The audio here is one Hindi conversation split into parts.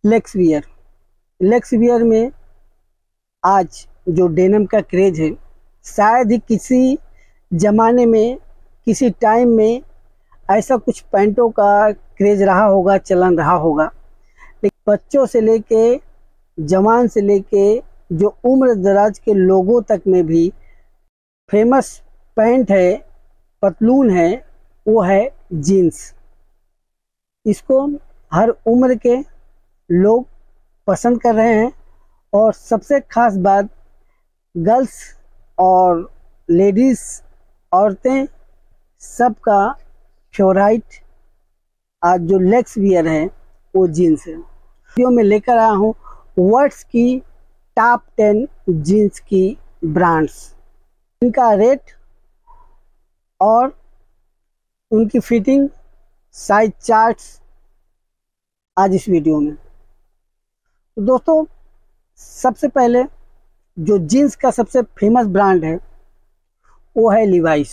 Legs wear. लेग्स वियर में आज जो डेनिम का क्रेज है, शायद ही किसी ज़माने में, किसी टाइम में ऐसा कुछ पैंटों का क्रेज रहा होगा, चलन रहा होगा। लेकिन बच्चों से लेके, जवान से लेके, जो उम्र दराज के लोगों तक में भी फेमस पैंट है, पतलून है, वो है जीन्स। इसको हर उम्र के लोग पसंद कर रहे हैं और सबसे खास बात, गर्ल्स और लेडीज़, औरतें सबका फेवरेट आज जो लेग्स वियर है वो जीन्स है। वीडियो में लेकर आया हूँ वर्ल्ड्स की टॉप 10 जीन्स की ब्रांड्स, इनका रेट और उनकी फिटिंग, साइज चार्ट्स आज इस वीडियो में। तो दोस्तों, सबसे पहले जो जीन्स का सबसे फेमस ब्रांड है वो है लिवाइस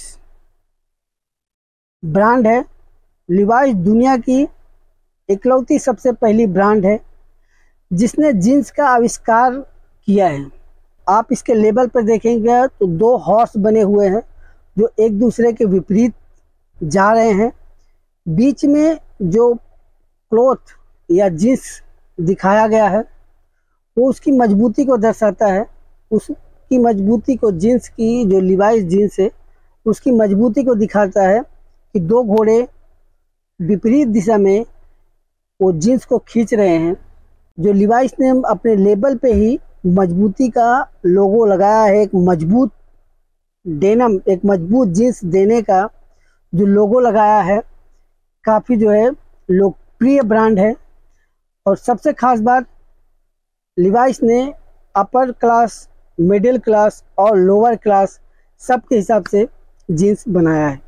ब्रांड है। लिवाइस दुनिया की इकलौती सबसे पहली ब्रांड है जिसने जीन्स का आविष्कार किया है। आप इसके लेबल पर देखेंगे तो 2 हॉर्स बने हुए हैं जो एक दूसरे के विपरीत जा रहे हैं। बीच में जो क्लॉथ या जीन्स दिखाया गया है वो उसकी मजबूती को दर्शाता है। उसकी मजबूती को, जीन्स की जो लिवाइस जीन्स है उसकी मजबूती को दिखाता है कि 2 घोड़े विपरीत दिशा में वो जीन्स को खींच रहे हैं। जो लिवाइस ने अपने लेबल पे ही मजबूती का लोगो लगाया है, एक मजबूत डेनिम, एक मजबूत जीन्स देने का जो लोगो लगाया है, काफ़ी जो है लोकप्रिय ब्रांड है। और सबसे खास बात, लिवाइस ने अपर क्लास, मिडिल क्लास और लोअर क्लास सबके हिसाब से जीन्स बनाया है।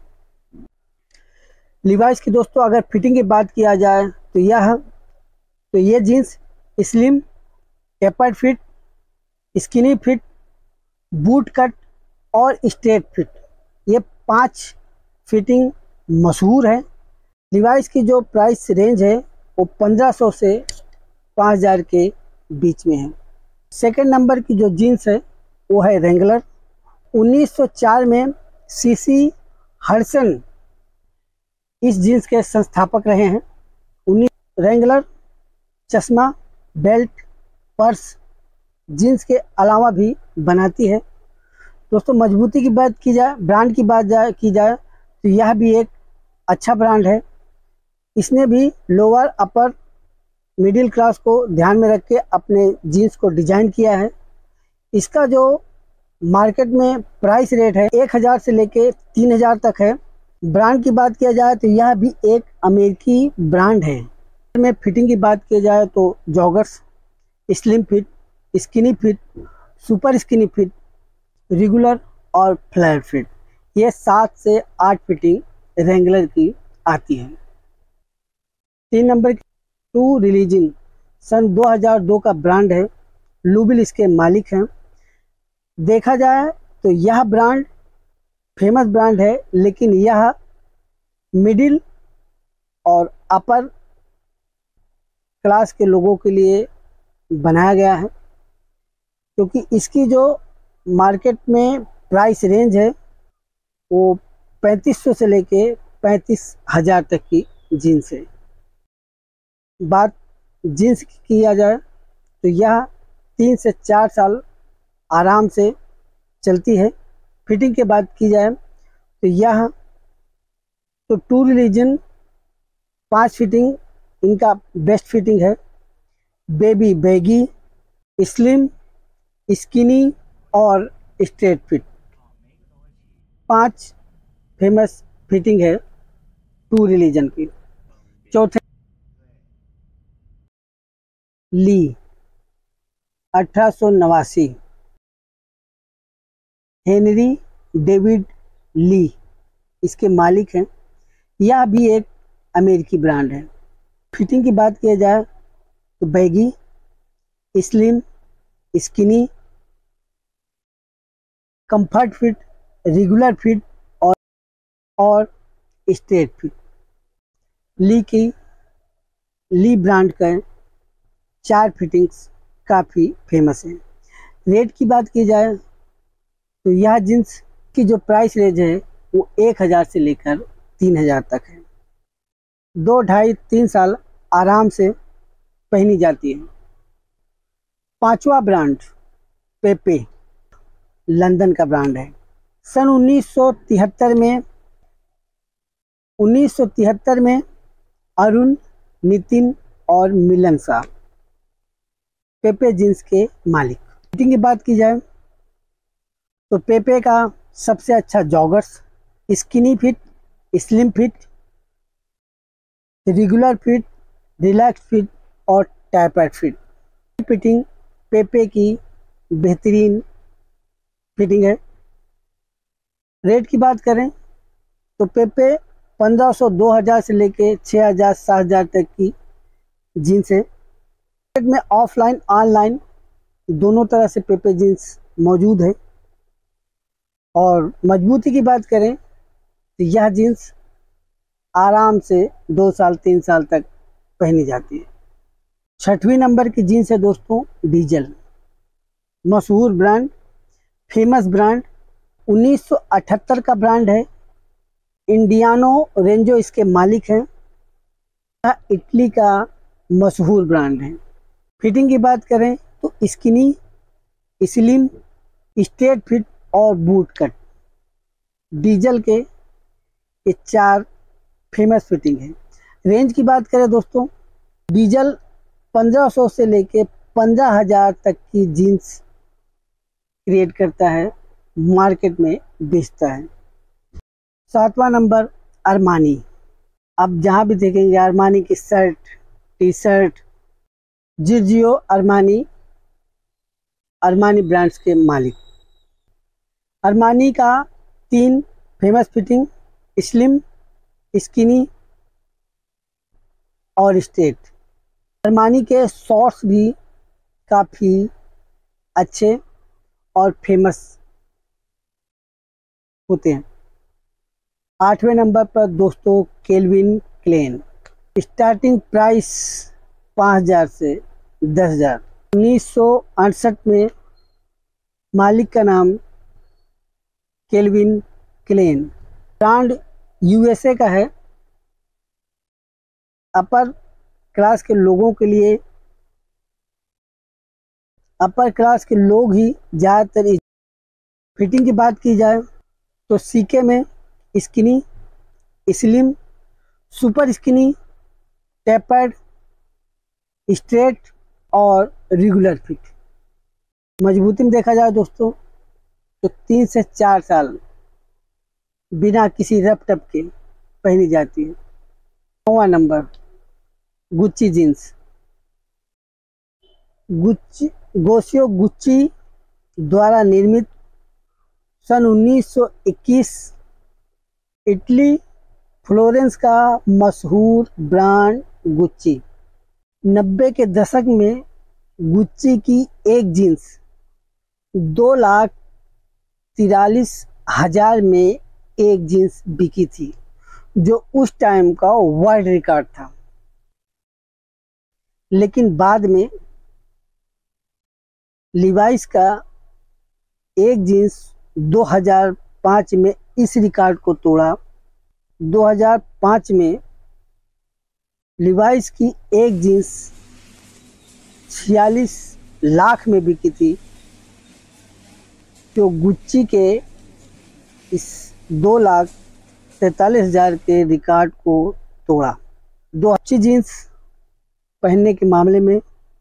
लिवाइस की दोस्तों अगर फिटिंग की बात किया जाए तो ये jeans slim, tapered fit, skinny fit, boot cut और स्ट्रेट फिट, ये 5 फिटिंग मशहूर है। लिवाइस की जो प्राइस रेंज है वो 1500 से 5000 के बीच में है। सेकंड नंबर की जो जीन्स है वो है रेंगलर। 1904 में सीसी हडसन इस जीन्स के संस्थापक रहे हैं। रेंगलर चश्मा, बेल्ट, पर्स जीन्स के अलावा भी बनाती है। दोस्तों, मजबूती की बात की जाए, ब्रांड की बात की जाए तो यह भी एक अच्छा ब्रांड है। इसने भी लोअर, अपर, मिडिल क्लास को ध्यान में रख के अपने जीन्स को डिजाइन किया है। इसका जो मार्केट में प्राइस रेट है 1000 से लेके 3000 तक है। ब्रांड की बात किया जाए तो यह भी एक अमेरिकी ब्रांड है। में फिटिंग की बात की जाए तो joggers, slim fit, skinny fit, super skinny fit, regular और फ्लैट फिट, ये 7 से 8 फिटिंग रेंगलर की आती है। 3 नंबर की ट्रू रिलीजन सन 2002 का ब्रांड है। लुबिल इसके मालिक हैं। देखा जाए तो यह ब्रांड फेमस ब्रांड है, लेकिन यह मिडिल और अपर क्लास के लोगों के लिए बनाया गया है, क्योंकि इसकी जो मार्केट में प्राइस रेंज है वो 3500 से लेके 35000 तक की जीन्स है। बात जीन्स की किया जाए तो यह 3 से 4 साल आराम से चलती है। फिटिंग के बात की जाए तो यह तो ट्रू रिलीजन 5 फिटिंग इनका बेस्ट फिटिंग है। बेबी, बैगी, स्लिम, स्किनी और स्ट्रेट फिट, 5 फेमस फिटिंग है ट्रू रिलीजन की। चौथे, ली 1889, हेनरी डेविड ली इसके मालिक हैं। यह भी एक अमेरिकी ब्रांड है। फिटिंग की बात किया जाए तो baggy, slim, skinny, comfort fit, regular fit और स्ट्रेट फिट। ली ब्रांड का 4 फिटिंग्स काफ़ी फेमस है। रेट की बात की जाए तो यह जीन्स की जो प्राइस रेंज है वो 1000 से लेकर 3000 तक है। 2, 2.5, 3 साल आराम से पहनी जाती है। 5वां ब्रांड पेपे, लंदन का ब्रांड है। सन 1973 में अरुण, नितिन और मिलन शाह पेपे जींस के मालिक। फिटिंग की बात की जाए तो पेपे का सबसे अच्छा joggers, skinny fit, slim fit, regular fit, relax fit और टैपर्ड फिट। फिटिंग पेपे की बेहतरीन फिटिंग है। रेट की बात करें तो पेपे 1500, 2000 से लेके 6000, 7000 तक की जीन्स है। मार्केट में ऑफलाइन ऑनलाइन दोनों तरह से पेपे जीन्स मौजूद है। और मजबूती की बात करें तो यह जीन्स आराम से 2 साल 3 साल तक पहनी जाती है। 6वें नंबर की जीन्स है दोस्तों डीजल, मशहूर ब्रांड, फेमस ब्रांड, 1978 का ब्रांड है। इंडियानो रेंजो इसके मालिक हैं। यह इटली का मशहूर ब्रांड है। फिटिंग की बात करें तो स्किनी, स्लिम, स्ट्रेट फिट और बूट कट, डीजल के ये 4 फेमस फिटिंग है। रेंज की बात करें दोस्तों, डीजल 1500 से लेके 15000 तक की जीन्स क्रिएट करता है, मार्केट में बेचता है। 7वां नंबर अरमानी। आप जहाँ भी देखेंगे अरमानी की shirt, T shirt, Giorgio Armani, Armani brands के मालिक। अरमानी का 3 फेमस फिटिंग, स्लिम, स्किनी और स्ट्रेट। अरमानी के शॉर्ट्स भी काफ़ी अच्छे और फेमस होते हैं। 8वें नंबर पर दोस्तों केल्विन क्लेन। स्टार्टिंग प्राइस 5000 से 10000। 1968 में मालिक का नाम केल्विन क्लेन। ब्रांड यूएसए का है। अपर क्लास के लोगों के लिए, अपर क्लास के लोग ही ज़्यादातर। फिटिंग की बात की जाए तो सीके में skinny, slim, super skinny, tapered, straight और रेगुलर फिट। मजबूती में देखा जाए दोस्तों तो 3 से 4 साल बिना किसी रफ टप के पहनी जाती है। 9वां number Gucci jeans. Guccio Gucci द्वारा निर्मित, सन 1921, इटली फ्लोरेंस का मशहूर ब्रांड गुच्ची। 90 के दशक में गुच्ची की एक जीन्स 2,43,000 में एक जीन्स बिकी थी, जो उस टाइम का वर्ल्ड रिकॉर्ड था। लेकिन बाद में लिवाइस का एक जीन्स 2005 में इस रिकॉर्ड को तोड़ा। 2005 में लिवाइस की एक जीन्स 46 लाख में बिकी थी, जो गुच्ची के इस 2,43,000 के रिकॉर्ड को तोड़ा। 2 अच्छी जीन्स पहनने के मामले में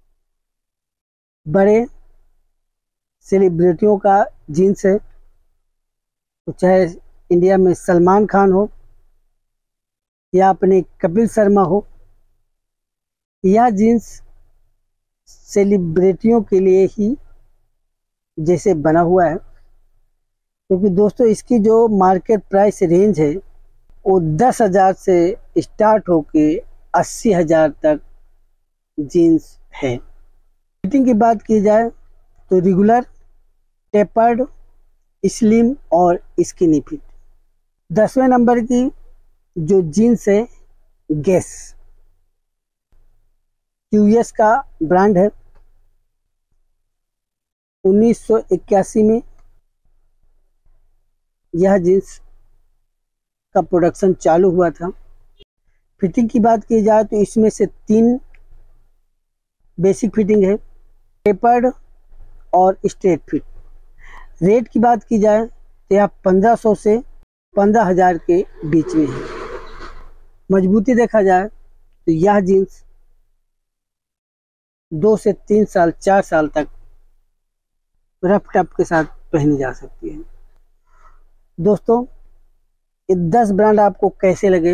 बड़े सेलिब्रिटियों का जीन्स है, तो चाहे इंडिया में सलमान खान हो या अपने कपिल शर्मा हो, यह जीन्स सेलिब्रिटियों के लिए ही जैसे बना हुआ है। क्योंकि दोस्तों इसकी जो मार्केट प्राइस रेंज है वो 10,000 से स्टार्ट होके 80,000 तक जीन्स है। फिटिंग की बात की जाए तो रेगुलर, टेपर्ड, स्लिम और स्किनी फिट। 10वें नंबर की जो जीन्स है गेस। QS का ब्रांड है। 1981 में यह जींस का प्रोडक्शन चालू हुआ था। फिटिंग की बात की जाए तो इसमें से 3 बेसिक फिटिंग है, टेपर्ड और स्ट्रेट फिट। रेट की बात की जाए तो यह 1500 से 15,000 के बीच में है। मजबूती देखा जाए तो यह जीन्स 2 से 3 साल 4 साल तक रफ टप के साथ पहनी जा सकती है। दोस्तों, ये 10 ब्रांड आपको कैसे लगे,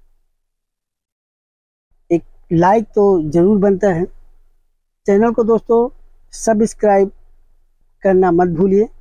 एक लाइक तो जरूर बनता है। चैनल को दोस्तों सब्सक्राइब करना मत भूलिए।